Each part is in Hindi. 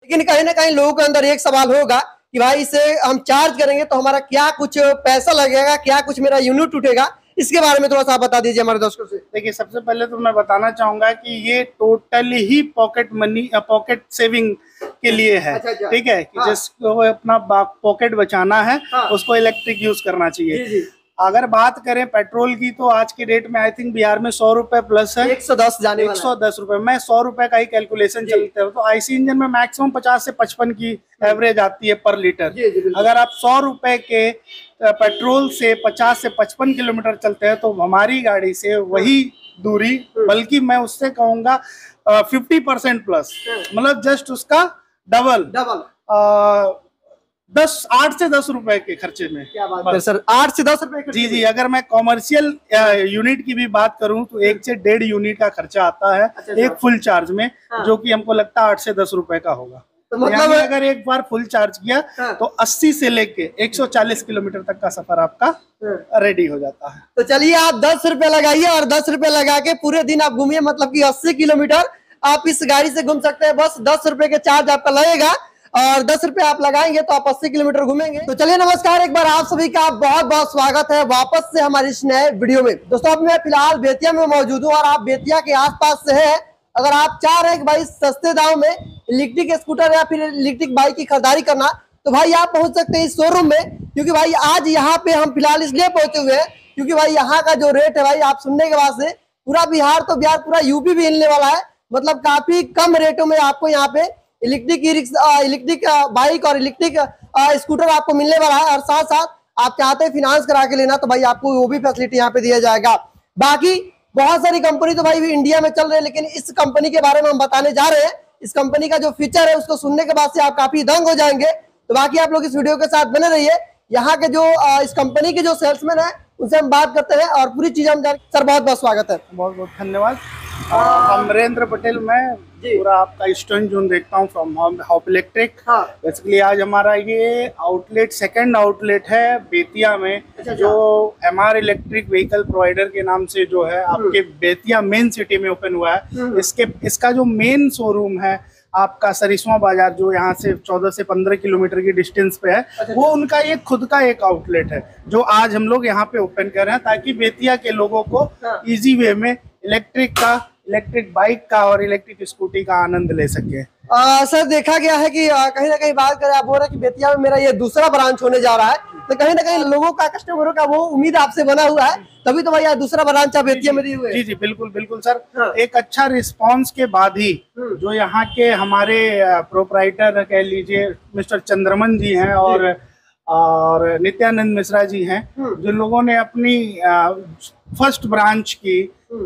लेकिन कहीं ना कहीं लोगों के अंदर एक सवाल होगा कि भाई इसे हम चार्ज करेंगे तो हमारा क्या कुछ पैसा लगेगा, क्या कुछ मेरा यूनिट उठेगा, इसके बारे में थोड़ा सा बता दीजिए हमारे दोस्तों से। देखिए, सबसे पहले तो मैं बताना चाहूंगा कि ये टोटली ही पॉकेट मनी, पॉकेट सेविंग के लिए है। अच्छा। ठीक है कि जिसको अपना पॉकेट बचाना है उसको इलेक्ट्रिक यूज करना चाहिए। जी। अगर बात करें पेट्रोल की तो आज के डेट में आई थिंक बिहार में 100 रुपए प्लस है, 110 जाने 110 रुपए। मैं 100 रुपए का ही कैलकुलेशन चलते हो तो आईसी इंजन में मैक्सिमम 50 से 55 की एवरेज आती है पर लीटर। अगर आप 100 रुपए के पेट्रोल से 50 से 55 किलोमीटर चलते हैं तो हमारी गाड़ी से वही दूरी, बल्कि मैं उससे कहूंगा 50% प्लस, मतलब जस्ट उसका डबल 8 से 10 रुपए के खर्चे में। क्या बात है सर, 8 से 10 रुपए? जी। अगर मैं कॉमर्शियल यूनिट की भी बात करूं तो 1 से 1.5 यूनिट का खर्चा आता है एक फुल चार्ज में, जो कि हमको लगता है 8 से 10 रुपए का होगा। तो मतलब अगर एक बार फुल चार्ज किया तो 80 से लेके 140 किलोमीटर तक का सफर आपका रेडी हो जाता है। तो चलिए आप 10 रुपए लगाइए और 10 रुपए लगा के पूरे दिन आप घूमिए, मतलब कि 80 किलोमीटर आप इस गाड़ी से घूम सकते हैं। बस 10 रुपए के चार्ज आपका लगेगा और 10 रुपए आप लगाएंगे तो आप 80 किलोमीटर घूमेंगे। तो चलिए नमस्कार, एक बार आप सभी का बहुत बहुत स्वागत है वापस से हमारे इस नए वीडियो में। दोस्तों अब मैं फिलहाल बेतिया में मौजूद हूँ और आप बेतिया के आसपास से है, अगर आप चाह रहे हैं कि भाई सस्ते दाम में इलेक्ट्रिक स्कूटर या फिर इलेक्ट्रिक बाइक की खरीदारी करना, तो भाई आप पहुंच सकते हैं इस शोरूम में। क्योंकि भाई आज यहाँ पे हम फिलहाल इसलिए पहुंचे हुए हैं क्योंकि भाई यहाँ का जो रेट है भाई आप सुनने के बाद से पूरा बिहार तो बिहार पूरा यूपी भी हिलने वाला है। मतलब काफी कम रेटों में आपको यहाँ पे इलेक्ट्रिक बाइक और इलेक्ट्रिक स्कूटर आपको मिलने वाला है। और साथ साथ आप चाहते हैं फिनांस करा के लेना तो भाई आपको वो भी फैसिलिटी यहाँ पे दिया जाएगा। बाकी बहुत सारी कंपनी तो भाई इंडिया में चल रहे हैं, लेकिन इस कंपनी के बारे में हम बताने जा रहे हैं। इस कंपनी का जो फीचर है उसको सुनने के बाद से आप काफी दंग हो जाएंगे। तो बाकी आप लोग इस वीडियो के साथ बने रहिए। यहाँ के जो इस कंपनी के जो सेल्समैन है उनसे हम बात करते हैं और पूरी चीजें हम जान। सर बहुत बहुत स्वागत है। बहुत बहुत धन्यवाद। अमरेंद्र पटेल, मैं पूरा आपका ईस्टर्न जोन देखता हूँ फ्रॉम हॉप इलेक्ट्रिक। बेसिकली आज हमारा ये आउटलेट सेकंड आउटलेट है बेतिया में, जो MR इलेक्ट्रिक व्हीकल प्रोवाइडर के नाम से जो है आपके बेतिया मेन सिटी में ओपन हुआ है। इसका जो मेन शोरूम है आपका सरिस्मा बाजार, जो यहाँ से 14 से 15 किलोमीटर की डिस्टेंस पे है, वो उनका ये खुद का एक आउटलेट है जो आज हम लोग यहाँ पे ओपन कर रहे हैं ताकि बेतिया के लोगों को इजी वे में इलेक्ट्रिक बाइक का और इलेक्ट्रिक स्कूटी का आनंद ले सके। सर देखा गया है कि कहीं ना कहीं बात करें, आप बोल रहे हैं कि बेतिया में मेरा ये दूसरा ब्रांच होने जा रहा है, तो कहीं ना कहीं लोगों का, कस्टमरों का वो उम्मीद आपसे बना हुआ है, तभी तो भैया दूसरा ब्रांच आप बेतिया में दिए हुए। जी बिल्कुल सर। एक अच्छा रिस्पांस के बाद ही जो यहाँ के हमारे प्रोप्राइटर कह लीजिए मिस्टर चंद्रमन जी हैं और नित्यानंद मिश्रा जी हैं, जिन लोगों ने अपनी फर्स्ट ब्रांच की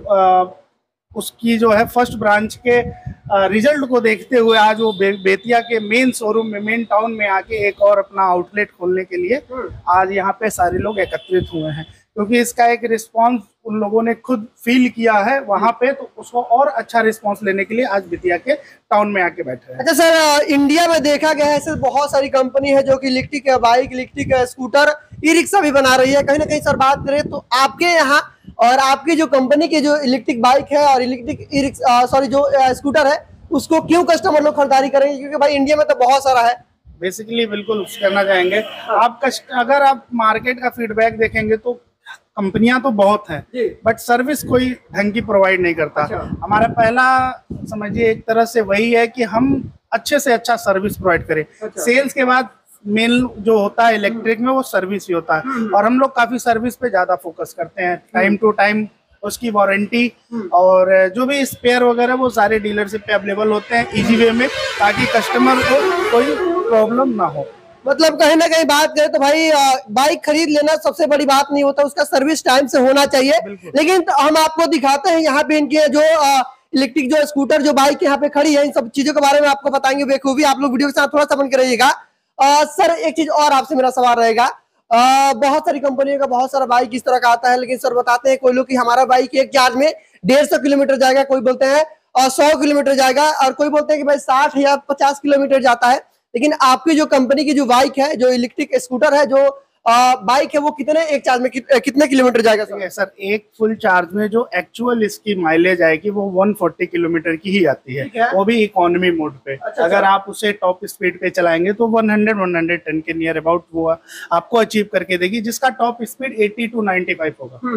उसकी जो है फर्स्ट ब्रांच के रिजल्ट को देखते हुए आज वो बेतिया के मेन शोरूम में, मेन टाउन में आके एक और अपना आउटलेट खोलने के लिए आज यहाँ पे सारे लोग एकत्रित हुए हैं। क्योंकि इसका एक रिस्पांस उन लोगों ने खुद फील किया है वहाँ पे, तो उसको और अच्छा रिस्पांस लेने के लिए आज बेतिया के टाउन में आके बैठे हैं। अच्छा सर, इंडिया में देखा गया है सर बहुत सारी कंपनी है जो कि electric bike, electric scooter, e rickshaw भी बना रही है। कहीं ना कहीं सर बात करें तो आपके यहाँ और आपकी जो कंपनी की जो इलेक्ट्रिक बाइक है और इलेक्ट्रिक ई रिक्शा जो स्कूटर है उसको क्यों कस्टमर लोग खरीदारी करेंगे? क्योंकि भाई इंडिया में तो बहुत सारा है। बेसिकली बिल्कुल कहना चाहेंगे अगर आप मार्केट का फीडबैक देखेंगे तो कंपनियां तो बहुत हैं, बट सर्विस कोई ढंग की प्रोवाइड नहीं करता। हमारा पहला समझिए एक तरह से वही है कि हम अच्छे से अच्छा सर्विस प्रोवाइड करें। सेल्स के बाद मेन जो होता है इलेक्ट्रिक में वो सर्विस ही होता है, और हम लोग काफी सर्विस पे ज्यादा फोकस करते हैं। टाइम टू टाइम उसकी वारंटी और जो भी स्पेयर वगैरह वो सारे डीलरशिप पे अवेलेबल होते हैं इजी वे में, ताकि कस्टमर को कोई प्रॉब्लम ना हो। मतलब कहीं ना कहीं बात करें तो भाई बाइक खरीद लेना सबसे बड़ी बात नहीं होता, उसका सर्विस टाइम से होना चाहिए। लेकिन तो हम आपको दिखाते हैं यहाँ पे इनके जो इलेक्ट्रिक जो स्कूटर जो बाइक यहाँ पे खड़ी है, इन सब चीजों के बारे में आपको बताएंगे बेखूबी। आप लोग वीडियो के साथ थोड़ा सा बन के रहिएगा। सर एक चीज और आपसे मेरा सवाल रहेगा, बहुत सारी कंपनियों का बहुत सारा बाइक इस तरह का आता है, लेकिन सर बताते हैं कोई लोग कि हमारा बाइक एक चार्ज में 150 किलोमीटर जाएगा, कोई बोलते हैं 100 किलोमीटर जाएगा, और कोई बोलते हैं कि भाई 60 या 50 किलोमीटर जाता है। लेकिन आपकी जो कंपनी की जो बाइक है, जो इलेक्ट्रिक स्कूटर है, जो बाइक है वो कितने एक चार्ज में कितने किलोमीटर जाएगा सर? सर एक फुल चार्ज में जो एक्चुअल इसकी माइलेज आएगी वो 140 किलोमीटर की ही आती है, वो भी इकोनॉमी मोड पे। अगर आप उसे टॉप स्पीड पे चलाएंगे तो 110 के नियर अबाउट वो आपको अचीव करके देगी, जिसका टॉप स्पीड 80 to 95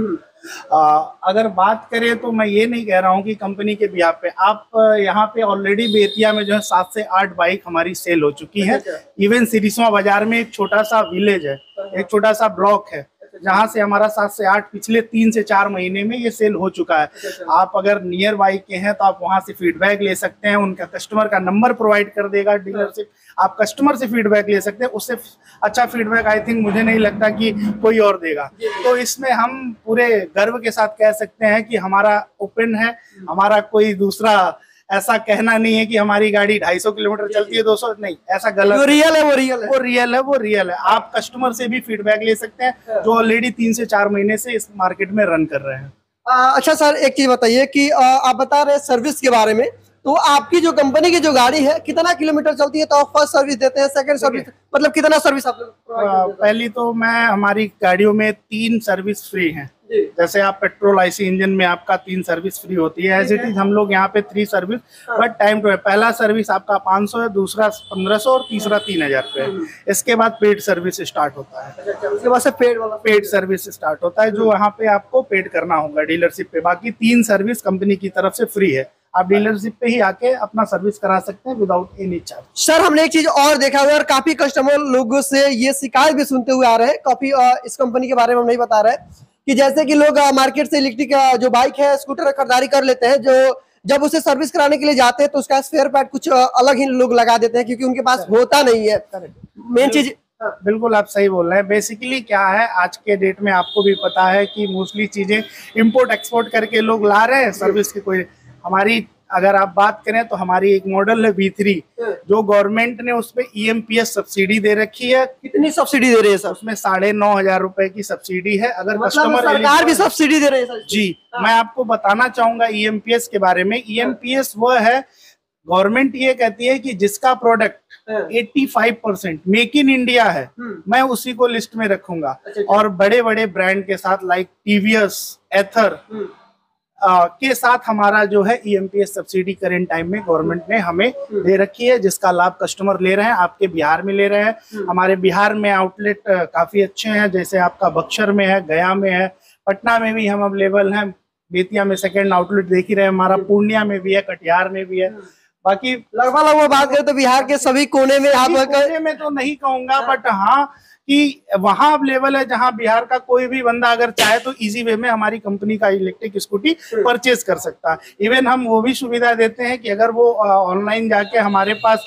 होगा। अगर बात करें तो मैं ये नहीं कह रहा हूँ कि कंपनी के बिहाफ पे, आप यहाँ पे ऑलरेडी बेतिया में जो है 7 से 8 बाइक हमारी सेल हो चुकी है। इवन सिरिसवा बाजार में एक छोटा सा विलेज है, एक छोटा सा ब्लॉक है, जहाँ से हमारा 7 से 8 पिछले 3 से 4 महीने में ये सेल हो चुका है। आप अगर नियर बाई के हैं तो आप वहां से फीडबैक ले सकते हैं, उनका कस्टमर का नंबर प्रोवाइड कर देगा डीलरशिप, आप कस्टमर से फीडबैक ले सकते हैं। उससे अच्छा फीडबैक आई थिंक मुझे नहीं लगता कि कोई और देगा। तो इसमें हम पूरे गर्व के साथ कह सकते हैं कि हमारा ओपन है, हमारा कोई दूसरा ऐसा कहना नहीं है कि हमारी गाड़ी 250 किलोमीटर चलती है, 200 नहीं, ऐसा गलत। जो रियल है वो रियल है, वो रियल है, वो रियल है। आप कस्टमर से भी फीडबैक ले सकते हैं जो ऑलरेडी 3 से 4 महीने से इस मार्केट में रन कर रहे हैं। अच्छा सर, एक चीज बताइए कि आप बता रहे हैं सर्विस के बारे में, तो आपकी जो कंपनी की जो गाड़ी है कितना किलोमीटर चलती है तो आप फर्स्ट सर्विस देते हैं, सेकंड सर्विस मतलब कितना सर्विस आप लोग? पहली तो मैं हमारी गाड़ियों में 3 सर्विस फ्री हैं। जैसे आप पेट्रोल आईसी इंजन में आपका 3 सर्विस फ्री होती है, एज इट इज हम लोग यहाँ पे 3 सर्विस, बट टाइम टू पहला सर्विस आपका 500 है, दूसरा 1500 और तीसरा 3000 रुपये है। इसके बाद पेड सर्विस स्टार्ट होता है, उसके बाद से पेड सर्विस स्टार्ट होता है जो वहाँ पे आपको पेड करना होगा डीलरशिप पे। बाकी 3 सर्विस कंपनी की तरफ से फ्री है, आप डीलरशिप पे ही आके अपना सर्विस करा सकते हैं विदाउट एनी चार्ज। सर हमने एक चीज और देखा हुआ है और काफी कस्टमर लोगों से ये शिकायत भी सुनते हुए आ रहे हैं, काफी इस कंपनी के बारे में हम नहीं बता रहे कि जैसे कि लोग मार्केट से इलेक्ट्रिक जो बाइक है स्कूटर खरीदारी कर लेते हैं, जो जब उसे सर्विस कराने के लिए जाते हैं तो उसका स्पेयर पार्ट कुछ अलग ही लोग लगा देते हैं क्योंकि उनके पास होता नहीं है। मेन चीज बिल्कुल आप सही बोल रहे हैं। बेसिकली क्या है, आज के डेट में आपको भी पता है कि मोस्टली चीजें इंपोर्ट एक्सपोर्ट करके लोग ला रहे हैं सर्विस की। कोई हमारी अगर आप बात करें तो हमारी एक मॉडल है V3 जो गवर्नमेंट ने उस पे EMPS सब्सिडी दे रखी है। कितनी सब्सिडी दे रही है सर? उसमें 9,500 रुपए की सब्सिडी है। अगर कस्टमर सरकार भी सब्सिडी दे रही है सर? जी, मैं आपको बताना चाहूंगा EMPS के बारे में। EMPS वो है, गवर्नमेंट ये कहती है कि जिसका प्रोडक्ट 85% मेक इन इंडिया है मैं उसी को लिस्ट में रखूंगा। और बड़े बड़े ब्रांड के साथ लाइक TVS, एथर के साथ हमारा जो है EMPS सब्सिडी करेंट टाइम में गवर्नमेंट ने हमें दे रखी है, जिसका लाभ कस्टमर ले रहे हैं। आपके बिहार में ले रहे हैं। हमारे बिहार में आउटलेट काफी अच्छे हैं, जैसे आपका बक्सर में है, गया में है, पटना में भी हम अवेलेबल हैं, बेतिया में सेकंड आउटलेट देख ही रहे हैं हमारा, पूर्णिया में भी है, कटिहार में भी है। बाकी लगभग बात करें तो बिहार के सभी कोने में आप कोने में तो नहीं कहूंगा, बट हाँ कि वहां अवेलेबल है जहां बिहार का कोई भी बंदा अगर चाहे तो इजी वे में हमारी कंपनी का इलेक्ट्रिक स्कूटी परचेज कर सकता है। इवन हम वो भी सुविधा देते हैं कि अगर वो ऑनलाइन जाके हमारे पास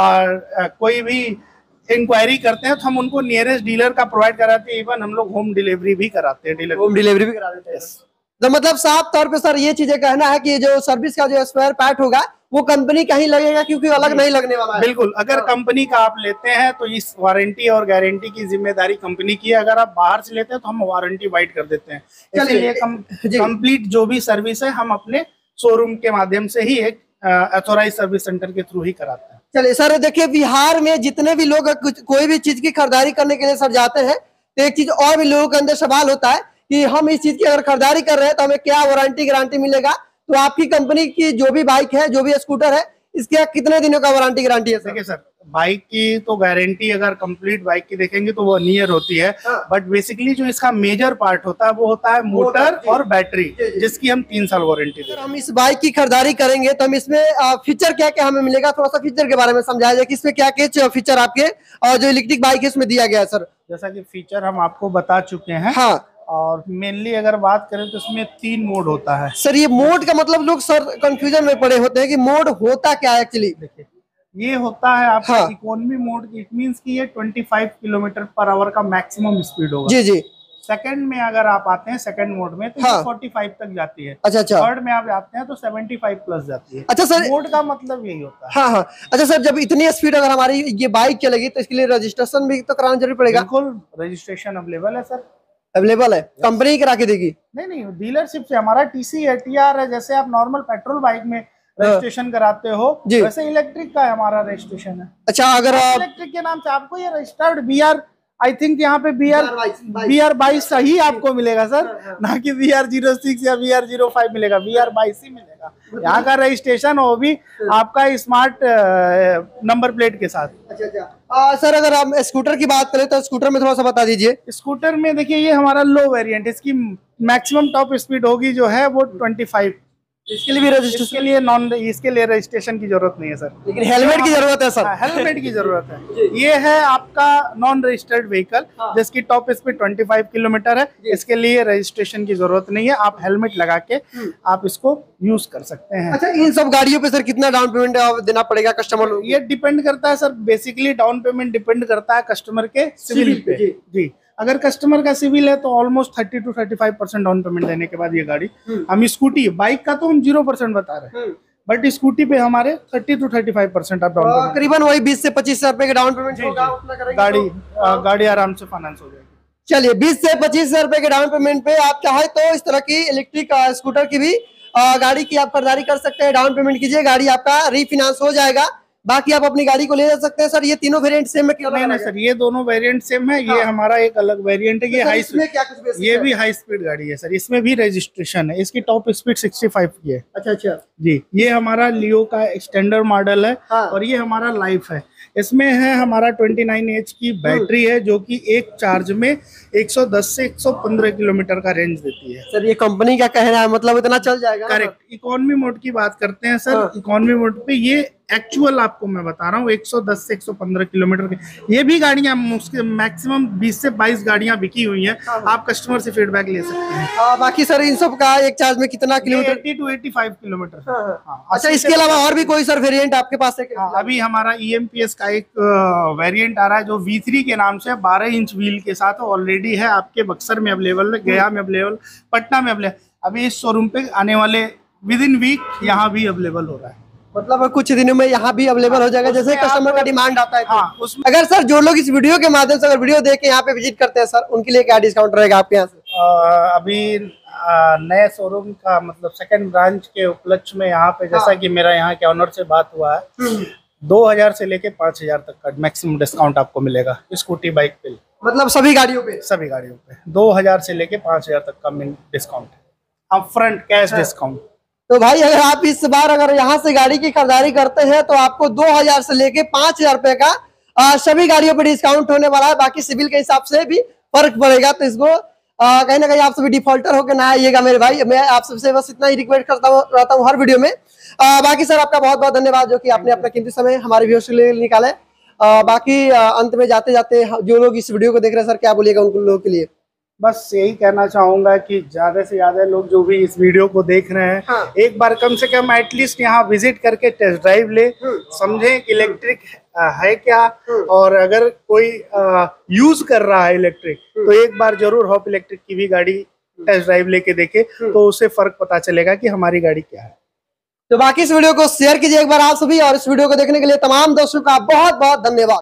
कोई भी इंक्वायरी करते हैं तो हम उनको नियरेस्ट डीलर का प्रोवाइड कराते हैं। इवन हम लोग होम डिलीवरी भी कराते हैं, होम डिलीवरी भी करा देते हैं। तो मतलब साफ तौर पे सर ये चीजें कहना है कि जो सर्विस का जो स्पेयर पार्ट होगा वो कंपनी का ही लगेगा क्योंकि अलग नहीं लगने वाला है। बिल्कुल, अगर कंपनी का आप लेते हैं तो इस वारंटी और गारंटी की जिम्मेदारी कंपनी की है। अगर आप बाहर से लेते हैं तो हम वारंटी वाइड कर देते हैं। इसलिए कंप्लीट जो भी सर्विस है हम अपने शोरूम के माध्यम से ही एक ऑथोराइज सर्विस सेंटर के थ्रू ही कराते हैं। चलिए सर, देखिए बिहार में जितने भी लोग कोई भी चीज की खरीदारी करने के लिए सर जाते हैं तो एक चीज और भी लोगों के अंदर सवाल होता है कि हम इस चीज की अगर खरीदारी कर रहे हैं तो हमें क्या वारंटी गारंटी मिलेगा। तो आपकी कंपनी की जो भी बाइक है, जो भी स्कूटर है, इसके कितने दिनों का वारंटी गारंटी है? देखिए सर, बाइक की तो गारंटी अगर कंप्लीट बाइक की देखेंगे तो वो 1 ईयर होती है, बट बेसिकली जो इसका मेजर पार्ट होता है वो होता है मोटर और बैटरी, जिसकी हम 3 साल वारंटी देते हैं। हम इस बाइक की खरीदारी करेंगे तो हम इसमें फीचर क्या क्या हमें मिलेगा, थोड़ा सा फीचर के बारे में समझाया जाए कि इसमें क्या क्या फीचर आपके जो इलेक्ट्रिक बाइक है इसमें दिया गया है सर? जैसा कि फीचर हम आपको बता चुके हैं। हाँ, और मेनली अगर बात करें तो इसमें 3 मोड होता है। सर ये मोड का मतलब लोग सर कंफ्यूजन में पड़े होते हैं कि मोड होता क्या है एक्चुअली? देखिए, ये होता है आपका हाँ। Economy mode. इट मींस कि ये 25 किलोमीटर पर आवर का मैक्सिमम स्पीड होगा। जी जी। सेकंड में अगर आप आते हैं सेकंड मोड में तो हाँ। 45 तक जाती है। अच्छा अच्छा। थर्ड में आप आते हैं तो 75 प्लस जाती है। अच्छा सर, मोड का मतलब यही होता है। हाँ हाँ। अच्छा सर, जब इतनी स्पीड अगर हमारी ये बाइक चलेगी तो इसके लिए रजिस्ट्रेशन भी तो कराना जरूरी पड़ेगा? बिल्कुल, रजिस्ट्रेशन अवेलेबल है सर। अवेलेबल है? कंपनी ही करा के देगी? नहीं, डीलरशिप से। हमारा TC है, TR है। जैसे आप नॉर्मल पेट्रोल बाइक में रजिस्ट्रेशन कराते हो वैसे इलेक्ट्रिक का हमारा रजिस्ट्रेशन है। अच्छा, अगर इलेक्ट्रिक के नाम से आपको ये रजिस्टर्ड BR आई थिंक यहाँ पे BR22 ही आपको मिलेगा सर, ना कि BR06 या BR05 मिलेगा, BR22 ही मिलेगा। यहाँ का रजिस्ट्रेशन वो भी आपका स्मार्ट नंबर प्लेट के साथ। अच्छा। सर अगर हम स्कूटर की बात करें तो स्कूटर में थोड़ा सा बता दीजिए। स्कूटर में देखिए ये हमारा लो वेरिएंट, इसकी मैक्सिमम टॉप स्पीड होगी जो है वो 25। इसके लिए भी रजिस्ट्रेशन, इसके लिए रजिस्ट्रेशन की जरूरत नहीं है सर, लेकिन हेलमेट की जरूरत है सर। हेलमेट की जरूरत है। ये है आपका नॉन रजिस्टर्ड व्हीकल जिसकी टॉप स्पीड 25 किलोमीटर है, इसके लिए रजिस्ट्रेशन की जरूरत नहीं है। आप हेलमेट लगा के आप इसको यूज कर सकते हैं। अच्छा, इन सब गाड़ियों पे सर कितना डाउन पेमेंट देना पड़ेगा कस्टमर? ये डिपेंड करता है sir, basically down payment depend करता है कस्टमर के सिविल पे। जी, अगर कस्टमर का सिविल है तो ऑलमोस्ट 30 to 35% डाउन पेमेंट देने के बाद ये गाड़ी, हम स्कूटी, बाइक का तो हम 0% बता रहे हैं, बट स्कूटी पे हमारे 30 to 35% आप डाउन पेमेंट, करीबन वही 20 से 25 हजार रुपए का डाउन पेमेंट होगा, उतना करेंगे गाड़ी आराम से फाइनेंस हो जाएगी। चलिए 20 से 25 हजार रुपए के डाउन पेमेंट पे आप चाहे तो इस तरह की इलेक्ट्रिक स्कूटर की भी गाड़ी की आप खरीदारी कर सकते हैं। डाउन पेमेंट कीजिए, गाड़ी आपका रीफाइनेंस हो जाएगा, बाकी आप अपनी गाड़ी को ले जा सकते हैं। सर ये तीनों वेरिएंट सेम है? नहीं सर, ये दोनों वेरिएंट सेम है। ये हमारा एक अलग वेरिएंट है, ये हाई स्पीड, ये भी हाई स्पीड गाड़ी है सर, इसमें भी रजिस्ट्रेशन है। इसकी टॉप स्पीड 65 की है। अच्छा जी, ये हमारा लियो का एक्सटेंडर मॉडल है और ये हमारा लाइफ है। इसमें है हमारा 29H की बैटरी है जो कि एक चार्ज में 110 से 115 किलोमीटर का रेंज देती है। सर ये कंपनी का कहना है, मतलब इतना चल जाएगा? करेक्ट। इकोनॉमी मोड की बात करते हैं सर, इकोनॉमी मोड पे ये एक्चुअल आपको मैं बता रहा हूँ 110 से 115 किलोमीटर की। ये भी गाड़ियां मैक्सिमम 20 से 22 गाड़ियां बिकी हुई हैं। आप कस्टमर से फीडबैक ले सकते हैं। बाकी सर इन सब का एक चार्ज में कितना किलोमीटर? 80 to 85 kilometre. अच्छा, इसके अलावा और भी कोई सर वेरिएंट आपके पास है? अभी हमारा EMPS का एक वेरिएंट आ रहा है जो V3 के नाम से 12 इंच व्हील के साथ ऑलरेडी है, आपके बक्सर में अवेलेबल है, गया में अवेलेबल, पटना में अवेलेबल। अभी इस शोरूम पे आने वाले विदिन वीक यहाँ भी अवेलेबल हो रहा है, मतलब कुछ दिनों में यहाँ भी अवेलेबल हो जाएगा जैसे कस्टमर का डिमांड आता है। अगर सर जो लोग इस वीडियो के माध्यम से अगर वीडियो देख के यहाँ पे विजिट करते हैं सर, उनके लिए क्या डिस्काउंट रहेगा आपके यहाँ से? अभी नए शोरूम का मतलब सेकंड ब्रांच के उपलक्ष्य में यहाँ पे जैसा कि मेरा यहाँ के ऑनर से बात हुआ है, 2000 से लेके 5000 तक का मैक्सिमम डिस्काउंट आपको मिलेगा स्कूटी बाइक पे। मतलब सभी गाड़ियों पे? सभी गाड़ियों पे 2000 से लेके 5000 तक का डिस्काउंट है, अप फ्रंट कैश डिस्काउंट। तो भाई अगर आप इस बार अगर यहाँ से गाड़ी की खरीदारी करते हैं तो आपको 2000 से लेके 5000 रुपए का सभी गाड़ियों पे डिस्काउंट होने वाला है। बाकी सिविल के हिसाब से भी फर्क पड़ेगा, तो इसको कहीं ना कहीं आप सभी डिफॉल्टर होकर ना आइएगा मेरे भाई। मैं आप सबसे बस इतना ही रिक्वेस्ट रहता हूँ हर वीडियो में। बाकी सर आपका बहुत बहुत धन्यवाद जो कि आपने अपना कीमती समय हमारे व्यूअर्स के लिए निकाला है। बाकी अंत में जाते जाते जो लोग इस वीडियो को देख रहे हैं सर, क्या बोलिएगा उन लोगों के लिए? बस यही कहना चाहूंगा कि ज्यादा से ज्यादा लोग जो भी इस वीडियो को देख रहे हैं, एक बार कम से कम एटलीस्ट यहाँ विजिट करके टेस्ट ड्राइव ले, समझें कि इलेक्ट्रिक है क्या, और अगर कोई यूज कर रहा है इलेक्ट्रिक तो एक बार जरूर हॉप इलेक्ट्रिक की भी गाड़ी टेस्ट ड्राइव लेके देखे, तो उससे फर्क पता चलेगा कि हमारी गाड़ी क्या है। तो बाकी इस वीडियो को शेयर कीजिए एक बार आप सभी, और इस वीडियो को देखने के लिए तमाम दोस्तों का बहुत बहुत धन्यवाद।